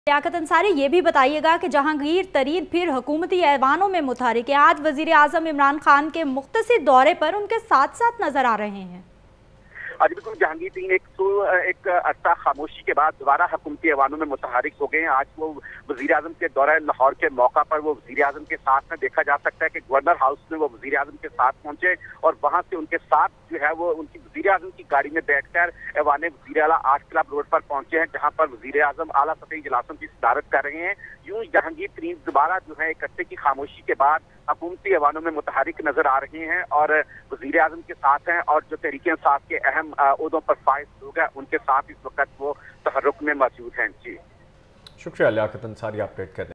लियाकत अंसारी, ये भी बताइएगा कि जहांगीर तरीन फिर हुकूमती ऐवानों में मुतहरिक है। आज वजीर आजम इमरान खान के मुख्तसर दौरे पर उनके साथ साथ नजर आ रहे हैं। आज बिल्कुल जहांगीर तरीन एक अर्सा खामोशी के बाद दोबारा हुकूमती ऐवानों में मुतहरिक हो गए हैं। आज वो वजीर आजम के दौरे लाहौर के मौका पर वो वजीर आजम के साथ में देखा जा सकता है कि गवर्नर हाउस में वो वजीर आजम के साथ पहुंचे और वहां से उनके साथ जो है वो उनकी वजीर आजम की गाड़ी में बैठकर ऐवान वजीर आला आर्ट क्लब रोड पर पहुंचे हैं, जहां पर वजीर आजम आला सतही इजलासों की सदारत कर रहे हैं। यूं जहांगीर तरीन दोबारा जो है एक अरसे की खामोशी के बाद हुकूमती ऐवानों में मुतहरिक नजर आ रहे हैं और वजीर आजम के साथ हैं और जो तहरीक इंसाफ के अहम ओहदों पर फाइज लोग हैं उनके साथ इस वक्त वो तहर्रुक में मौजूद हैं। जी शुक्रिया लियाकत अंसारी, अपडेट करने।